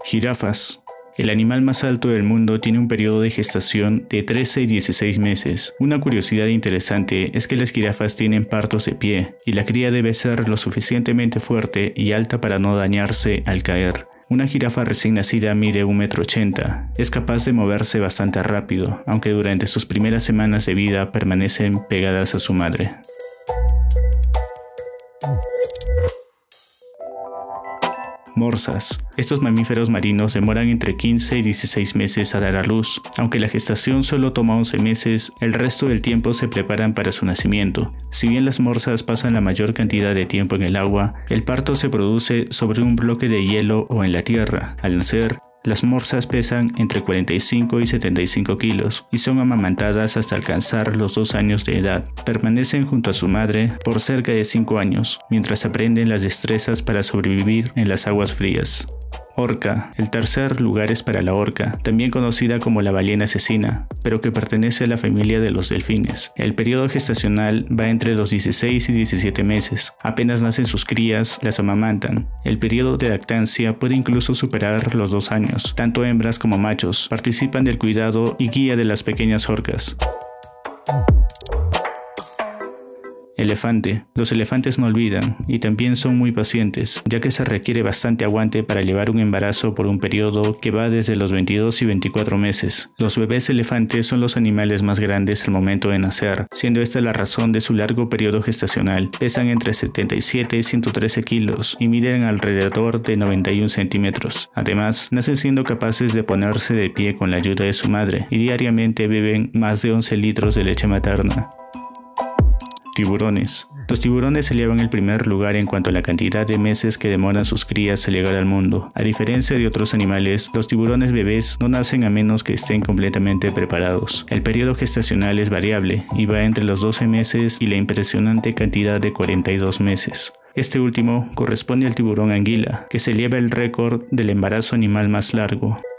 Jirafas. El animal más alto del mundo tiene un periodo de gestación de 13 y 16 meses. Una curiosidad interesante es que las jirafas tienen partos de pie, y la cría debe ser lo suficientemente fuerte y alta para no dañarse al caer. Una jirafa recién nacida mide 1,80 m. Es capaz de moverse bastante rápido, aunque durante sus primeras semanas de vida permanecen pegadas a su madre. Morsas. Estos mamíferos marinos demoran entre 15 y 16 meses a dar a luz. Aunque la gestación solo toma 11 meses, el resto del tiempo se preparan para su nacimiento. Si bien las morsas pasan la mayor cantidad de tiempo en el agua, el parto se produce sobre un bloque de hielo o en la tierra. Al nacer, las morsas pesan entre 45 y 75 kilos y son amamantadas hasta alcanzar los 2 años de edad. Permanecen junto a su madre por cerca de 5 años, mientras aprenden las destrezas para sobrevivir en las aguas frías. Orca. El tercer lugar es para la orca, también conocida como la ballena asesina, pero que pertenece a la familia de los delfines. El periodo gestacional va entre los 16 y 17 meses. Apenas nacen sus crías, las amamantan. El periodo de lactancia puede incluso superar los 2 años. Tanto hembras como machos participan del cuidado y guía de las pequeñas orcas. Elefante. Los elefantes no olvidan y también son muy pacientes, ya que se requiere bastante aguante para llevar un embarazo por un periodo que va desde los 22 y 24 meses. Los bebés elefantes son los animales más grandes al momento de nacer, siendo esta la razón de su largo periodo gestacional. Pesan entre 77 y 113 kilos y miden alrededor de 91 centímetros. Además, nacen siendo capaces de ponerse de pie con la ayuda de su madre y diariamente beben más de 11 litros de leche materna. Tiburones. Los tiburones se llevan el primer lugar en cuanto a la cantidad de meses que demoran sus crías a llegar al mundo. A diferencia de otros animales, los tiburones bebés no nacen a menos que estén completamente preparados. El periodo gestacional es variable y va entre los 12 meses y la impresionante cantidad de 42 meses. Este último corresponde al tiburón anguila, que se lleva el récord del embarazo animal más largo.